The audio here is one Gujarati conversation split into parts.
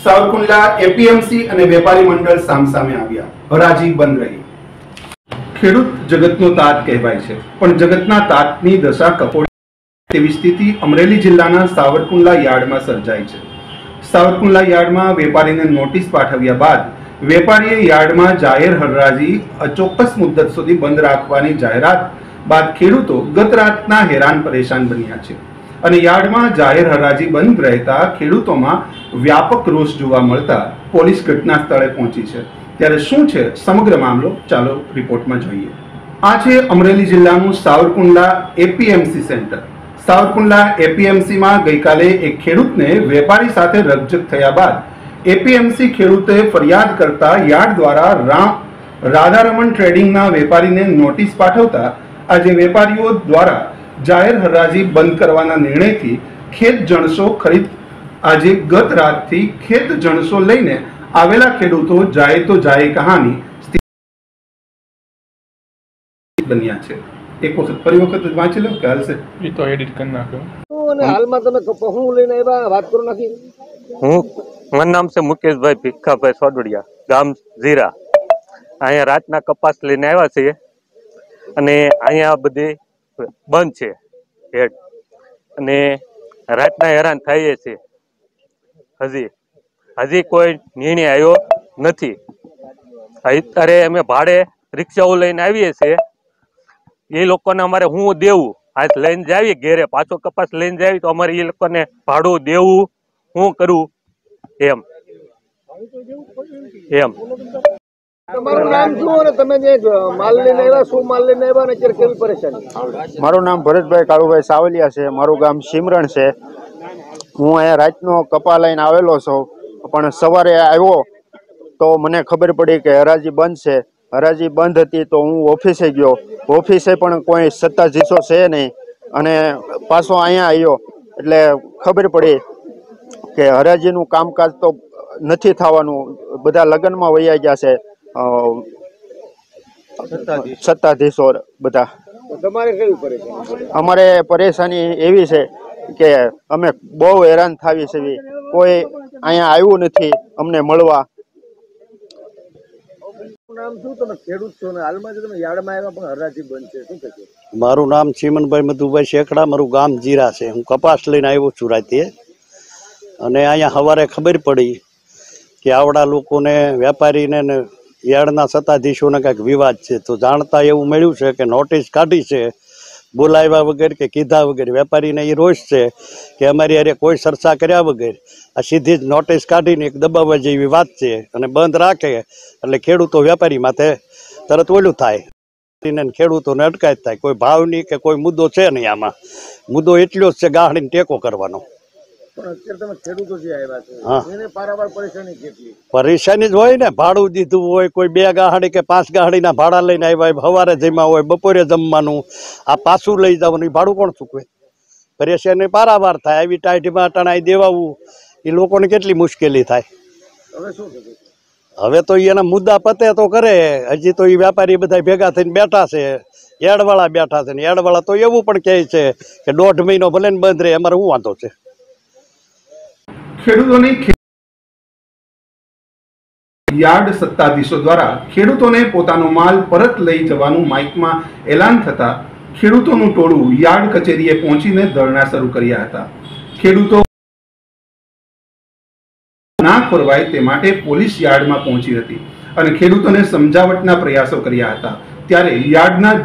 સાવરકુંડલા એપીએમસી અને વેપારી મંડળ સામસામે આવ્યા. હરાજી બંધ રહી. ખેડૂત જગતનો તાત કહેવાય છે, પણ જગતના તાતની દશા કપોળી તેવી સ્થિતિ અમરેલી જિલ્લાના સાવરકુંડલા યાર્ડમાં સર્જાઈ છે. સાવરકુંડલા યાર્ડમાં વેપારીને નોટિસ પાઠવ્યા બાદ વેપારીએ યાર્ડમાં જાહેર હરાજી અચોક્કસ મુદ્દત સુધી બંધ રાખવાની જાહેરાત બાદ ખેડૂતો ગત રાતના હેરાન પરેશાન બન્યા છે અને યાર્ડમાં જાહેર હરાજી બંધ રહેતા ખેડૂતોમાં વ્યાપક રોષ જોવા મળતા પોલીસ ઘટના સ્થળે પહોંચી છે. ત્યારે શું છે સમગ્ર મામલો, ચાલો રિપોર્ટમાં જોઈએ. આ છે અમરેલી જિલ્લાનું સાવરકુંડલા એપીએમસી સેન્ટર. સાવરકુંડલા એપીએમસીમાં ગઈકાલે એક ખેડૂતને વેપારી સાથે રકઝક થયા બાદ એપીએમસી ખેડૂતે ફરિયાદ કરતા યાર્ડ દ્વારા રાધારમણ ટ્રેડિંગના વેપારીને નોટિસ પાઠવતા આજે વેપારીઓ દ્વારા જાહેર હરાજી બંધ કરવાના નિર્ણયથી ખેત જણસો ખરીદ આજે ગત રાતથી ખેત જણસો લઈને આવેલા ખેડૂતો જાય તો જાય કહાની બન્યા છે. એક વખત ફરી વખત વાંચી લો કે હાલશે? એ તો એડિટ કરી નાખ્યો. અને હાલમાં તમે હું લઈને આવ્યા વાત કરો નાખી. મારું નામ છે મુકેશભાઈ ભીખાભાઈ સોડડિયા, ગામ ઝીરા. અહીંયા રાતના કપાસ લઈને આવ્યા છીએ અને અહીંયા બધી બંધ છે હેડ અને રાતના હેરાન થઈએ છીએ. હજી કોઈ નિર્ણય આવ્યો નથી. અત્યારે અમે ભાડે રિક્ષાઓ લઈને આવીએ છીએ. એ લોકોને અમારે હું દેવું, આજ લઈને જાવી ઘેરે પાછો કપાસ લઈને જાવી તો અમારે એ લોકોને ભાડું દેવું શું કરવું એમ. તમારું નામ શું અને તમે જે માલ લઈને આવ્યા શું માલ લઈને આવ્યા અને અત્યારે કેવી પરેશાની? મારું નામ ભરતભાઈ કાળુભાઈ સાવલિયા છે. મારું ગામ સિમરણ છે. હું અહીંયા રાતનો કપા લઈને આવેલો છું, પણ સવારે આવ્યો તો મને ખબર પડી કે હરાજી બંધ છે. હરાજી બંધ હતી તો હું ઓફિસે ગયો. ઓફિસે પણ કોઈ સત્તાધીશો છે નહીં અને પાછો અહીંયા આવ્યો એટલે ખબર પડી કે હરાજીનું કામકાજ તો નથી થવાનું. બધા લગ્નમાં વૈયા ગયા છે સત્તાધીશો બધા. તમારે કેવી પરેશાની? અમારે પરેશાની એવી છે કે અમે બહુ હેરાન થાવી છે. કોઈ અહીંયા આવ્યું નથી અમને મળવા. નામ શું? તમે ખેડૂત છો ને હાલમાં જે તમે યાર્ડમાં આવ્યા પણ હરાજી બંધ છે, શું કહેશો? મારું નામ ચીમનભાઈ મધુભાઈ શેખડા, મારું ગામ જીરા છે. હું કપાસ લઈને આવ્યો છું રાતે અને અહીંયા સવારે ખબર પડી કે આવડા લોકોને વેપારીને ને યાર્ડના સત્તાધીશોને કંઈક વિવાદ છે. તો જાણતા એવું મળ્યું છે કે નોટિસ કાઢી છે બોલાવ્યા વગર કે કીધા વગર. વેપારીને એ રોષ છે કે અમારી હારે કોઈ ચર્ચા કર્યા વગર આ સીધી જ નોટિસ કાઢીને એક દબાવવા જેવી વાત છે અને બંધ રાખે એટલે ખેડૂતો વેપારી માથે તરત ઓલું થાય, ખેડૂતોને અટકાયત થાય. કોઈ ભાવની કે કોઈ મુદ્દો છે નહીં આમાં. મુદ્દો એટલો જ છે ગાહડીને ટેકો કરવાનો. પણ અત્યારે તમે ખેડૂતો જે આવ્યા છો એને પારાવાર પરેશાની કેટલી? પરેશાની જ હોય ને. ભાડું દીધું હોય, કોઈ 2 ગાહડી કે 5 ગાહડીના ભાડા લઈને આવ્યા, સવારે જમ્યા હોય, બપોરે જમવાનું, આ પાછું લઈ જવાનું, એ ભાડું કોણ ચૂકવે? પરેશાની પારાવાર થાય. આવી ટાઈટમાં ટણાઈ દેવાવું એ લોકોને કેટલી મુશ્કેલી થાય. હવે શું થશે? હવે તો એના મુદ્દા પતે તો કરે. હજી તો એ વેપારી બધા ભેગા થઈને બેઠા છે, યાર્ડવાળા બેઠા છે ને યાર્ડવાળા તો એવું પણ કહે છે કે 1.5 મહિનો ભલે ને બંધ રહે, અમારે શું વાંધો છે? ખેડૂતોની યાર્ડ સત્તાધીશો દ્વારા ખેડૂતોને પોતાનો માલ પરત લઈ જવાનું માઇકમાં એલાન થતા ખેડૂતોનું ટોળું યાર્ડ કચેરીએ પહોંચીને ધરણા શરૂ કર્યા હતા. ખેડૂતો ના ખોરવાય તે માટે પોલીસ યાર્ડમાં પહોંચી હતી અને ખેડૂતોને સમજાવટના પ્રયાસો કર્યા હતા. ત્યારે યાર્ડના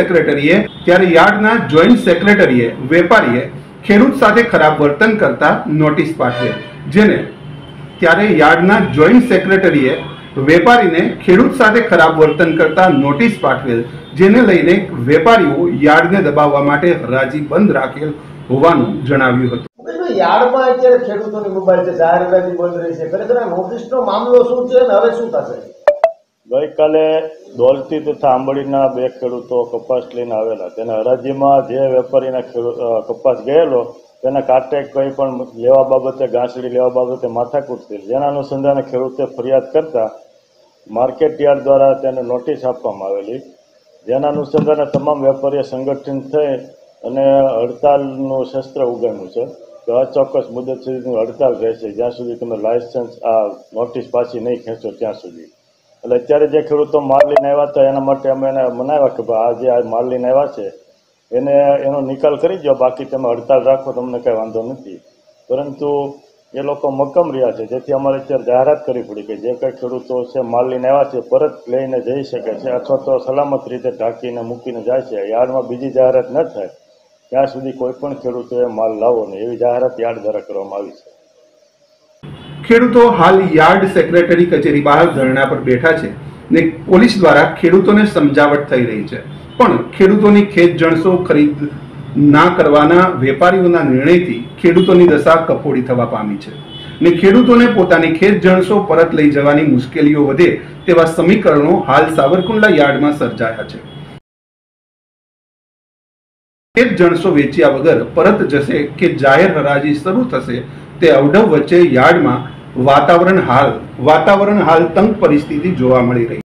જોઈન્ટ સેક્રેટરીએ વેપારીએ ખેડૂત સાથે ખરાબ વર્તન કરતા નોટિસ પાઠવેલ, જેને ત્યારે યાર્ડના જોઈન્ટ સેક્રેટરીએ વેપારીને ખેડૂત સાથે ખરાબ વર્તન કરતા નોટિસ પાઠવેલ, જેને લઈને વેપારીઓ યાર્ડને દબાવવા માટે હરાજી બંધ રાખેલ હોવાનું જણાવ્યું હતું. યાર્ડમાં અત્યારે ખેડૂતોની મોબાઈલ છે, જાહેર હરાજી બંધ રહી છે. ખરેખર આ નોટિસનો મામલો શું છે અને હવે શું થશે? ગઈકાલે દોલતી તથા આંબળીના 2 ખેડૂતો કપાસ લઈને આવેલા. તેના હરાજીમાં જે વેપારીના કપાસ ગયેલો તેના કાંટે કંઈ પણ લેવા બાબતે, ઘાસડી લેવા બાબતે માથાકૂટ થઈ, જેના અનુસંધાને ખેડૂતે ફરિયાદ કરતા માર્કેટ યાર્ડ દ્વારા તેને નોટિસ આપવામાં આવેલી. જેના અનુસંધાને તમામ વેપારીઓ સંગઠિત થઈ અને હડતાલનું શસ્ત્ર ઉગામ્યું છે. કે અચોક્કસ મુદત સુધીની હડતાલ રહેશે જ્યાં સુધી તમે લાયસન્સ આ નોટિસ પાછી નહીં ખેંચો ત્યાં સુધી. એટલે અત્યારે જે ખેડૂતો માલ લઈને આવ્યા હતા એના માટે અમે એને મનાવ્યા કે ભાઈ આ જે આ માલ લઈને આવ્યા છે એનો નિકાલ કરી દો, બાકી તમે હડતાલ રાખો, તમને કાંઈ વાંધો નથી. પરંતુ એ લોકો મક્કમ રહ્યા છે, જેથી અમારે અત્યારે જાહેરાત કરવી પડી કે જે કંઈ ખેડૂતો છે માલ લઈને આવ્યા છે પરત લઈને જઈ શકે છે અથવા તો સલામત રીતે ઢાંકીને મૂકીને જાય છે. યાર્ડમાં બીજી જાહેરાત ન થાય ત્યાં સુધી કોઈ પણ ખેડૂતોએ માલ લાવવો નહીં એવી જાહેરાત યાર્ડ દ્વારા કરવામાં આવી છે. ખેડૂતો હાલ યાર્ડ સેક્રેટરી કચેરી બહાર ધરણા પર બેઠા છે ને પોલીસ દ્વારા ખેડૂતોને સમજાવટ થઈ રહી છે, પણ ખેડૂતોની ખેત જણસો ખરીદ ના કરવાના વેપારીઓના નિર્ણયથી ખેડૂતોની દશા કફોડી થવા પામી છે ને ખેડૂતોને પોતાની ખેત જણસો પરત લઈ જવાની મુશ્કેલીઓ વધે તેવા સમીકરણો હાલ સાવરકુંડલા યાર્ડમાં સર્જાયા છે. ખેત જણસો વેચ્યા વગર પરત જશે કે જાહેર હરાજી શરૂ થશે તે અવઢવ વચ્ચે યાર્ડમાં વાતાવરણ હાલ તંગ પરિસ્થિતિ જોવા મળી રહી.